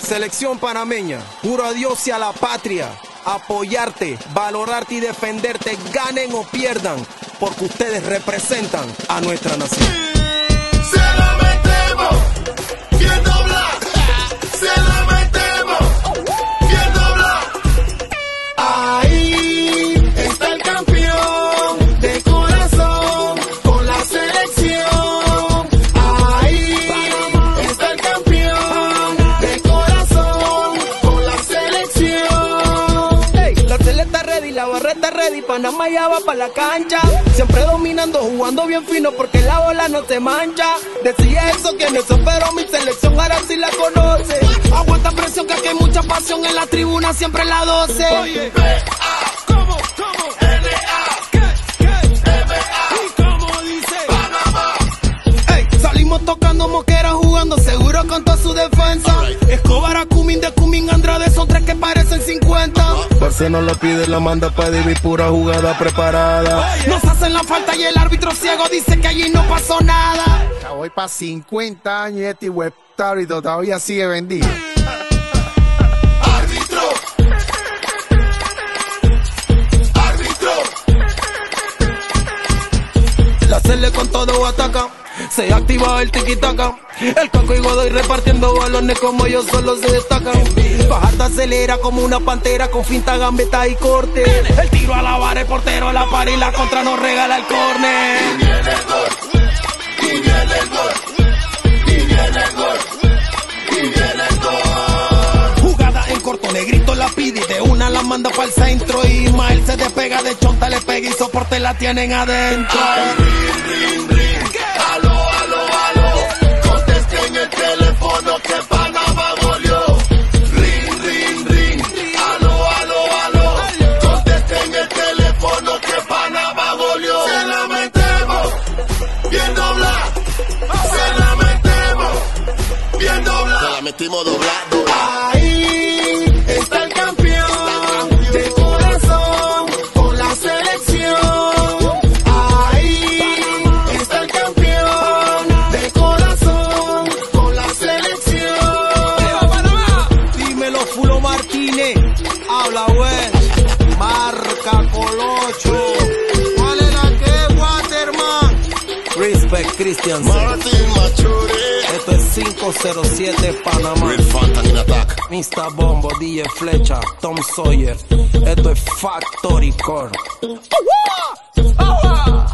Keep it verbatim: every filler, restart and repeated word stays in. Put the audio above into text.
Selección panameña, juro a Dios y a la patria, apoyarte, valorarte y defenderte, ganen o pierdan, porque ustedes representan a nuestra nación. Se la metemos, bien dobla, se la metemos, bien dobla. Ahí está el campeón de corazón con la selección. Ahí está el campeón de corazón con la selección. Hey, la celesta ready, la barreta ready, Panamá ya va pa' la cancha. Siempre dominando, jugando bien fino porque la bola no se mancha. Decía eso quien eso, pero mi selección ahora sí la conoce. Aguanta presión que aquí hay mucha pasión en la tribuna, siempre la doce. Oye, B A, ¿cómo? ¿Cómo? N A, ¿qué? ¿Qué? M A, ¿y cómo dice? Panamá. Ey, salimos tocando moquera, jugando seguro con toda su defensa. Escobar, Acumin, de Cumin, Andrade, son tres que parecen cincuenta. Parce no lo pide, la manda pa' dividir, pura jugada preparada. Nos hacen la falta y el árbitro ciego dice que allí no pasó nada. Ya voy pa' cincuenta años y este web todavía sigue vendido. Árbitro, árbitro. La Cele con todo ataca, se activa el tiquitaca. El Caco y Godoy repartiendo balones como ellos solo se destacan. Fajardo acelera como una pantera con finta, gambeta y corte. El tiro a la vara, el portero la para y la contra nos regala el córner. Y viene el gol, y viene el gol, y viene el gol, y viene el gol. Jugada en corto, Negrito la pide y de una la manda para el centro. Y Ismael se despega de chonta, le pega y soporte la tienen adentro. Ring, ring, ring, aló, aló, aló, contesten el teléfono que Panamá goleó. Ring, ring, ring, aló, aló, aló, contesten el teléfono que Panamá goleó. Se la metemos, bien dobla, se la metemos, bien dobla. Se la metimos doblado. Ahí está el campeón de corazón con la selección. Fulo Martínez, habla Welch, marca Colocho. ¿Cuál es la que, Waterman? Respect Christian. Martin Mature. Esto es cinco cero siete Panamá. Real Fantan in attack. mister Bombo, D J Flecha, Tom Sawyer. Esto es Factory Core. ¡Agua! ¡Agua!